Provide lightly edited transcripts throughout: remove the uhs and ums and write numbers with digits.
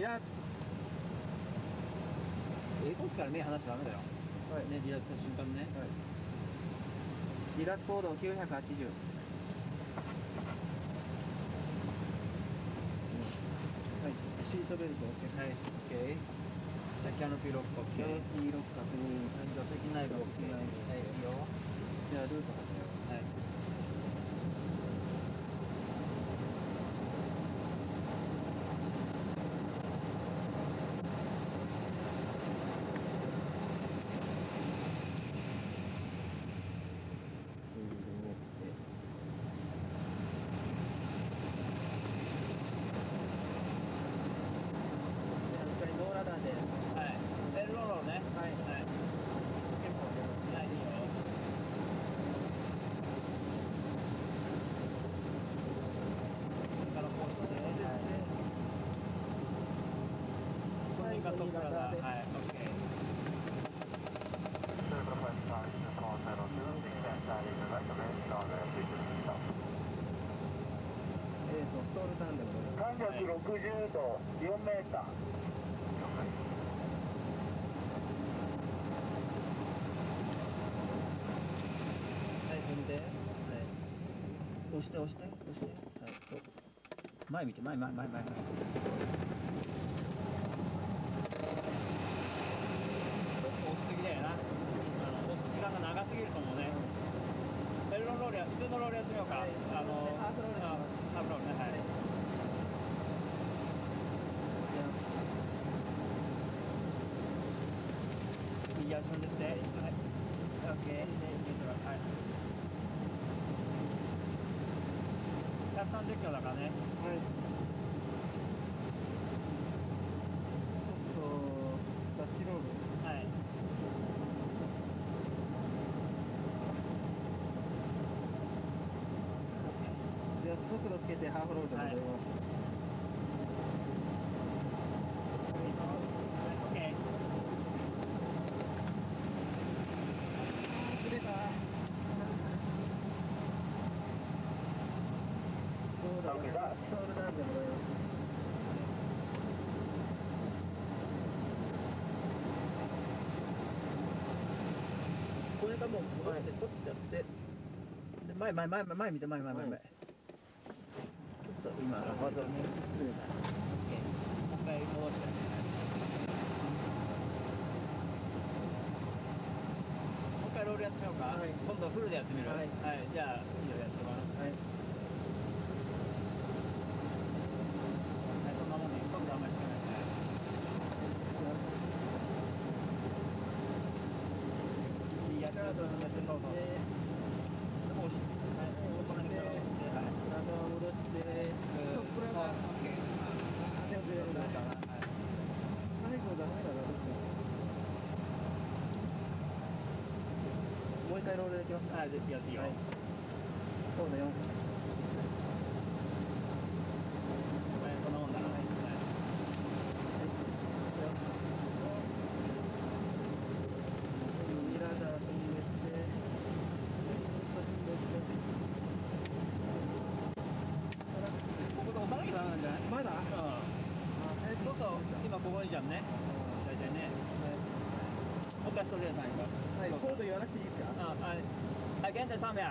離脱。 英語機から目離しちゃダメだよ。 はい。 ね、離脱した瞬間ね。 はい。離脱高度980。はい。シートベルトをチェック。 はい、OK。じゃあキャノピーロック OK。 キャノピーロック確認。 座席内部 OK。はい、いいよ。 じゃあルート始めます。 はい。 ノーラダーで。 はい。ベルローロね。はい。はい。結構出ます。はい、いいよ。からこうして、はい。トップラダー。はい、OK。 ストールターンでございます。 360度4メーター。 はい、踏んで、はい、押して押して押して、はい、そう。前見て、前。 ちょっと押しすぎだよな。押す時間が長すぎると思うね。ベルロール普通のロールやってみようか。 はい、ハーフロール。 ハーフロールね。はい。右足踏んでって。はい。OK。はい。130キロだからね。 はい。ちょっとダッチロール。 はい。 じゃあ速度つけてハーフロールでございます。 はい、OK。 釣れた。そうだ、ストールダウンでございます。これがもう前でポッてやって、で前見て前。ちょっと今技をねずれた。 もう一回戻して。もう一回ロールやってみようか。 はい、 今度フルでやってみる。 はい、 はい、じゃあいいよ、やってもらう。 はい。 はい、そんなもんで速度あんまりつけないでね。いいやつだと思って、そうそう。で、押して、はい、この辺から押して、はい。 体を戻して、トップラダー。でもずれるな。最後ダメだな、どうしよう。もう一回ロールできます。 はい、ぜひやっていいよ。 はい。そうだよ。 はい、こんなもんだな。はい。 ミラーダー踏んでって。 ここで押さなきゃダメなんじゃない？ まだ？ うん。そうそう、今ここにじゃんね。大体ね。もう一回ストレートないか。 はい、コード言わなくていいですか？ はい。はい、現在300。 はい、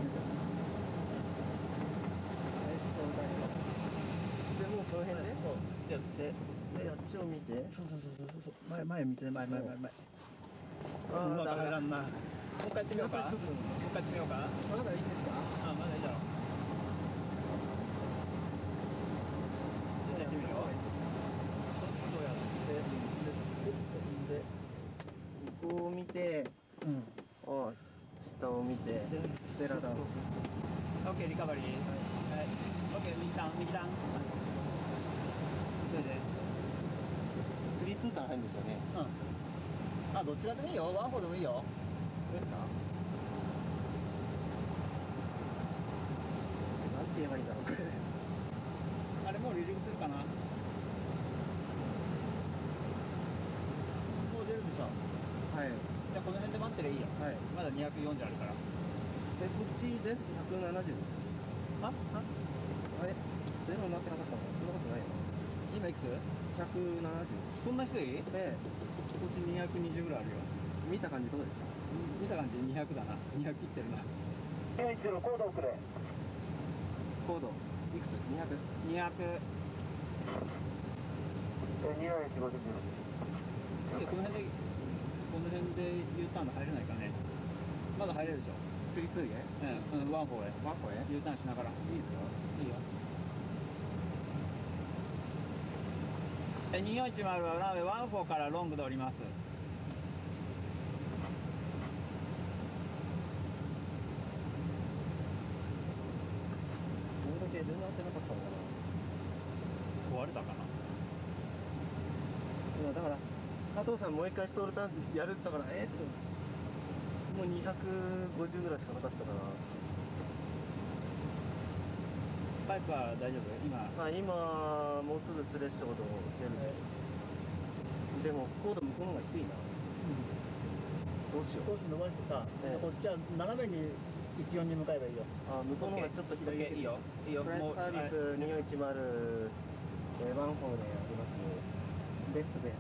そうだよ。でもうこの辺で、 そうやって、 であっちを見て、そう。前見て、前。 うまく入らんな。もう一回やってみようか。もう一回やってみようか。 まだいいですか？ あ、まだいいだろう。やってみるよ。どうやってで、ここを見て、下を見て、ステラダウン。 OK、リカバリー。はい。OK、右ターン。それで。 フリーツーターン入るんですよね。 あ、どっちらでもいいよ。ワンフォーでもいいよ。 これですか？何て言えばいいんだろう、これ。 あれもう離陸するかな。もう出るでしょ。 はい。 じゃあこの辺で待ってりゃいいよ。 はい。 まだ240あるから。 で、こっちです。170。 ああれゼロになってなかったの？そんなことないよ。 い今いくつ 170。 そんな低い？こええ、 っち220ぐらいあるよ。 見た感じどうですか？ 見た感じ200だな。200切ってるな。 216コード遅れ。 高度いくつ？200。 200。 24150 でこの辺で U ターン入れないかね。まだ入れるでしょ。 32へワンフォーへワンコへ U ターンしながら。いいいですか？ いよ。241はランウェイワンフォーからロングで降ります。 これだけ全然合ってなかったのかな。 壊れたかな。 いやだから加藤さんもう一回ストールターンやるって言ったからもう250ぐらいしかなかったから。 パイプは大丈夫？今まあ今もうすぐスレッショードを出る、でも高度向こうの方が低いな、どうしよう。 少し伸ばしてさ、 ええこっちは斜めに14に向かえばいいよ。 あ、向こうの方がちょっと左いいよいいよ。 フライトサービス2410、ワンフォーでやりますレフトです。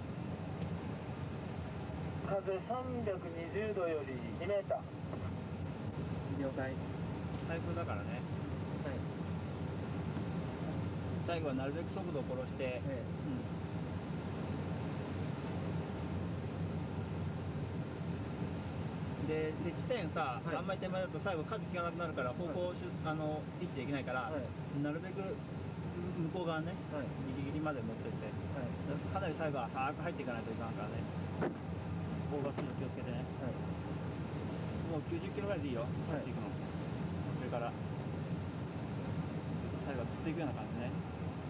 風320度より2メーター。 了解。 台風だからね。 はい。 最後はなるべく速度を殺して、で接地点さ、 はいあんまり手前だと最後数効かなくなるから方向を維持できないから、なるべく向こう側ね、ギリギリまで持ってって、かなり最後は浅く入っていかないといかんからね。オーバースピード気をつけてね。もう90キロぐらいでいいよ、入っていくの。それから最後は釣っていくような感じね。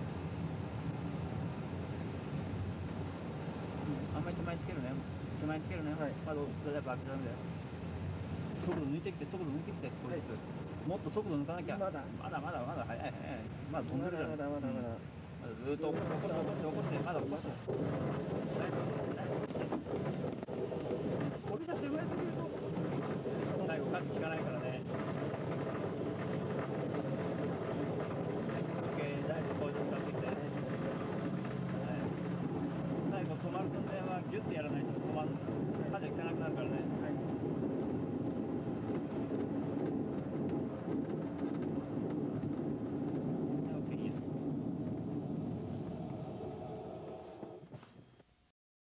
あんまり手前につけるね。手前につけるね。まだやっぱ諦めだよ。速度抜いてきて、少しずつ。もっと速度抜かなきゃ。まだ早い。まだ飛んでるじゃん。まだずっと起こして、まだ起こして。